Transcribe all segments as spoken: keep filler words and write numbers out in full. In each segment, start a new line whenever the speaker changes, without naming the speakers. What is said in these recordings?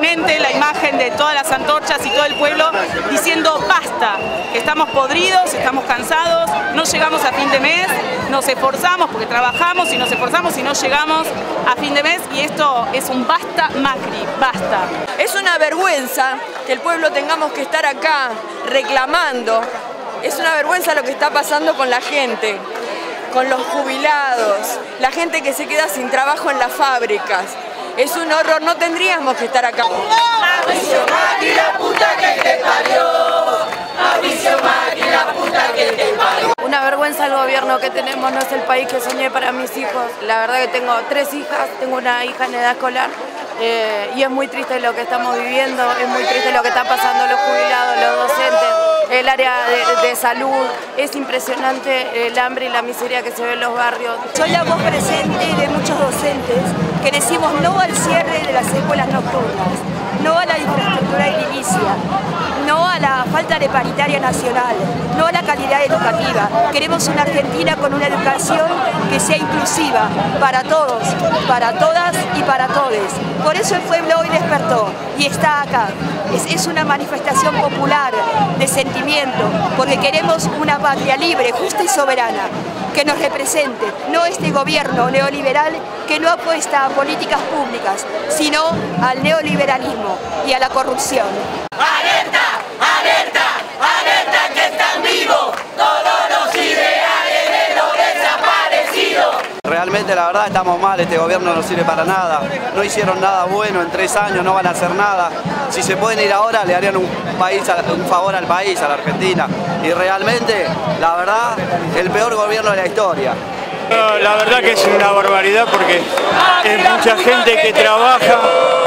claramente la imagen de todas las antorchas y todo el pueblo diciendo basta, que estamos podridos, estamos cansados, no llegamos a fin de mes, nos esforzamos porque trabajamos y nos esforzamos y no llegamos a fin de mes, y esto es un basta Macri, basta.
Es una vergüenza que el pueblo tengamos que estar acá reclamando, es una vergüenza lo que está pasando con la gente, con los jubilados, la gente que se queda sin trabajo en las fábricas. Es un horror, no tendríamos que estar acá.
Mauricio Macri, la puta que te parió. Mauricio Macri, la puta que te parió.
Una vergüenza el gobierno que tenemos, no es el país que soñé para mis hijos. La verdad que tengo tres hijas, tengo una hija en edad escolar eh, y es muy triste lo que estamos viviendo, es muy triste lo que está pasando los jubilados, los docentes, el área de, de salud. Es impresionante el hambre y la miseria que se ve en los barrios.
Soy la voz presente de muchos docentes que decimos no al cierre de las escuelas nocturnas, no a la infraestructura edilicia, no a la falta de paritaria nacional, no a la calidad educativa. Queremos una Argentina con una educación que sea inclusiva para todos, para todas y para todes. Por eso el pueblo hoy despertó y está acá. Es, es una manifestación popular de sentimiento, porque queremos una patria libre, justa y soberana, que nos represente, no este gobierno neoliberal que no apuesta a políticas públicas, sino al neoliberalismo y a la corrupción.
¡Alerta! ¡Alerta! ¡Alerta que están vivos todos los ideales de los desaparecidos!
Realmente la verdad estamos mal, este gobierno no sirve para nada, no hicieron nada bueno en tres años, no van a hacer nada. Si se pueden ir ahora le harían un, país, un favor al país, a la Argentina, y realmente, la verdad, el peor gobierno de la historia.
La verdad que es una barbaridad porque es mucha gente que trabaja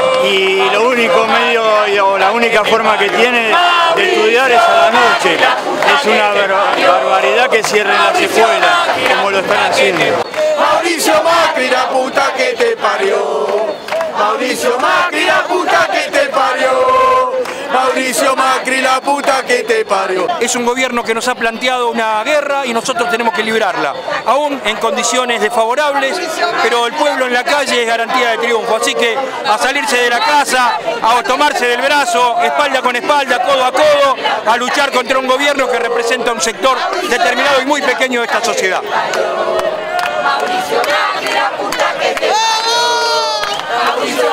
y lo único medio o la única forma que tiene de estudiar es a la noche. Es una barbaridad que cierren las escuelas como lo están haciendo.
Mauricio Macri, la puta que te parió. Mauricio Macri, la puta que te parió. Mauricio Macri, la puta que te parió.
Es un gobierno que nos ha planteado una guerra y nosotros tenemos que librarla, aún en condiciones desfavorables, pero el pueblo en la calle es garantía de triunfo, así que a salirse de la casa, a tomarse del brazo, espalda con espalda, codo a codo, a luchar contra un gobierno que representa un sector determinado y muy pequeño de esta sociedad.
Mauricio Macri, la puta que te parió. Mauricio